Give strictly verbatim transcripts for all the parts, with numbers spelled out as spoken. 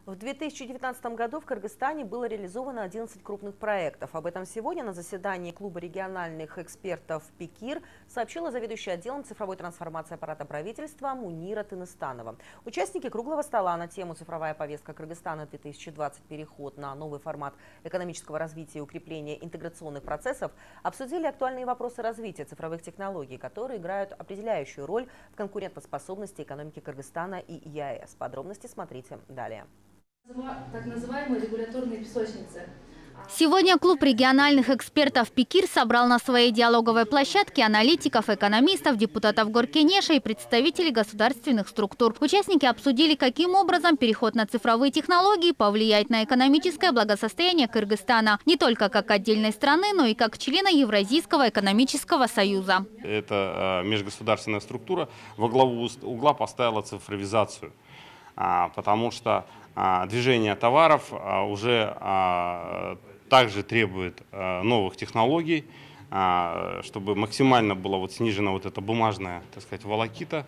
В две тысячи девятнадцатом году в Кыргызстане было реализовано одиннадцать крупных проектов. Об этом сегодня на заседании Клуба региональных экспертов «Пекир» сообщила заведующая отделом цифровой трансформации аппарата правительства Мунира Тыныстанова. Участники круглого стола на тему «Цифровая повестка Кыргызстана две тысячи двадцать. Переход на новый формат экономического развития и укрепления интеграционных процессов» обсудили актуальные вопросы развития цифровых технологий, которые играют определяющую роль в конкурентоспособности экономики Кыргызстана и ЕАЭС. Подробности смотрите далее. Так называемые регуляторные песочницы. Сегодня клуб региональных экспертов «Пекир» собрал на своей диалоговой площадке аналитиков, экономистов, депутатов Горкенеша и представителей государственных структур. Участники обсудили, каким образом переход на цифровые технологии повлияет на экономическое благосостояние Кыргызстана не только как отдельной страны, но и как члена Евразийского экономического союза. Эта межгосударственная структура во главу угла поставила цифровизацию, потому что движение товаров уже также требует новых технологий, чтобы максимально была вот снижена вот эта бумажная, так сказать, волокита,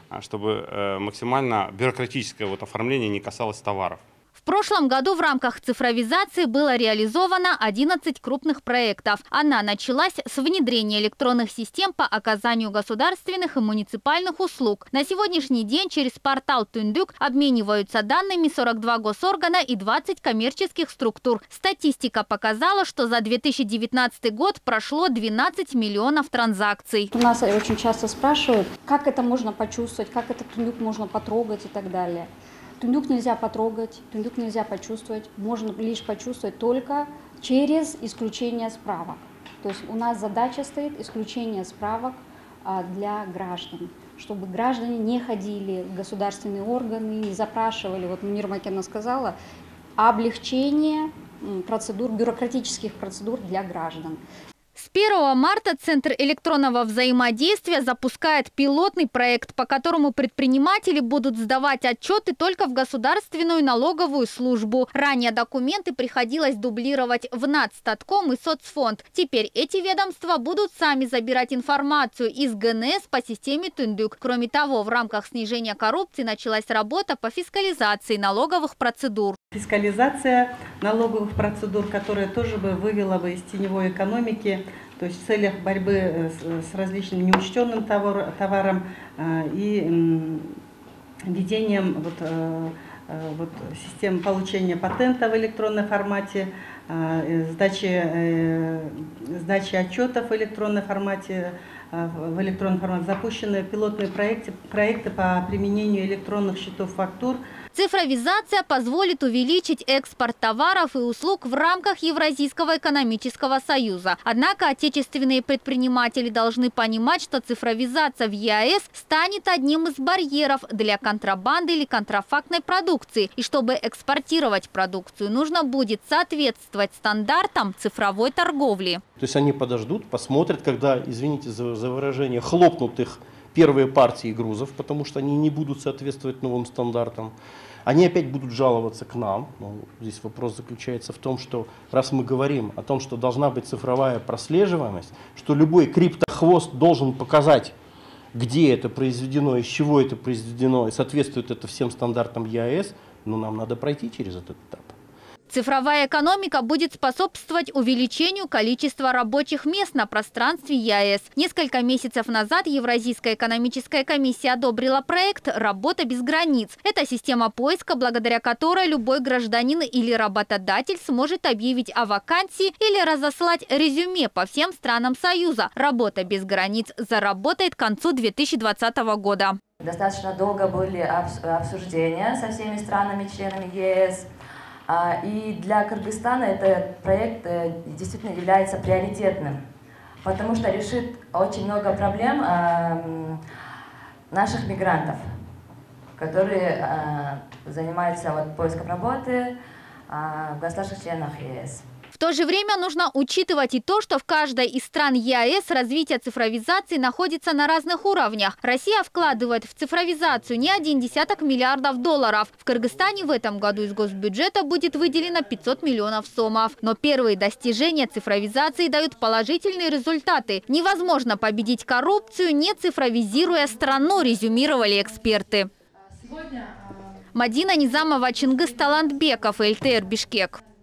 чтобы максимально бюрократическое вот оформление не касалось товаров. В прошлом году в рамках цифровизации было реализовано одиннадцать крупных проектов. Она началась с внедрения электронных систем по оказанию государственных и муниципальных услуг. На сегодняшний день через портал Түндүк обмениваются данными сорок два госоргана и двадцать коммерческих структур. Статистика показала, что за две тысячи девятнадцатый год прошло двенадцать миллионов транзакций. У нас очень часто спрашивают, как это можно почувствовать, как этот Түндүк можно потрогать и так далее. Түндүк нельзя потрогать, Түндүк нельзя почувствовать, можно лишь почувствовать только через исключение справок. То есть у нас задача стоит исключение справок для граждан, чтобы граждане не ходили в государственные органы, не запрашивали, вот Мунира Макеновна сказала, облегчение процедур, бюрократических процедур для граждан. С первого марта Центр электронного взаимодействия запускает пилотный проект, по которому предприниматели будут сдавать отчеты только в государственную налоговую службу. Ранее документы приходилось дублировать в Нацстатком и Соцфонд. Теперь эти ведомства будут сами забирать информацию из ГНС по системе Түндүк. Кроме того, в рамках снижения коррупции началась работа по фискализации налоговых процедур. Фискализация налоговых процедур, которая тоже бы вывела бы из теневой экономики, то есть в целях борьбы с, с различным неучтенным товар, товаром э, и э, введением вот, э, вот, системы получения патента в электронном формате, э, сдачи, э, сдачи отчетов в электронном формате, э, в электронном формате запущены пилотные проекты, проекты по применению электронных счетов фактур. Цифровизация позволит увеличить экспорт товаров и услуг в рамках Евразийского экономического союза. Однако отечественные предприниматели должны понимать, что цифровизация в ЕАЭС станет одним из барьеров для контрабанды или контрафактной продукции. И чтобы экспортировать продукцию, нужно будет соответствовать стандартам цифровой торговли. То есть они подождут, посмотрят, когда, извините за, за выражение, хлопнут их первые партии грузов, потому что они не будут соответствовать новым стандартам. Они опять будут жаловаться к нам. Ну, здесь вопрос заключается в том, что раз мы говорим о том, что должна быть цифровая прослеживаемость, что любой криптохвост должен показать, где это произведено, из чего это произведено, и соответствует это всем стандартам ЕАЭС, ну, нам надо пройти через этот этап. Цифровая экономика будет способствовать увеличению количества рабочих мест на пространстве ЕАЭС. Несколько месяцев назад Евразийская экономическая комиссия одобрила проект «Работа без границ». Это система поиска, благодаря которой любой гражданин или работодатель сможет объявить о вакансии или разослать резюме по всем странам Союза. «Работа без границ» заработает к концу две тысячи двадцатого года. Достаточно долго были обсуждения со всеми странами-членами ЕС. И для Кыргызстана этот проект действительно является приоритетным, потому что решит очень много проблем наших мигрантов, которые занимаются вот поиском работы в государствах-членах ЕС. В то же время нужно учитывать и то, что в каждой из стран ЕАЭС развитие цифровизации находится на разных уровнях. Россия вкладывает в цифровизацию не один десяток миллиардов долларов. В Кыргызстане в этом году из госбюджета будет выделено пятьсот миллионов сомов. Но первые достижения цифровизации дают положительные результаты. Невозможно победить коррупцию, не цифровизируя страну, резюмировали эксперты. Мадина Низамова, Чингис Талантбеков, эл тэ эр Бишкек.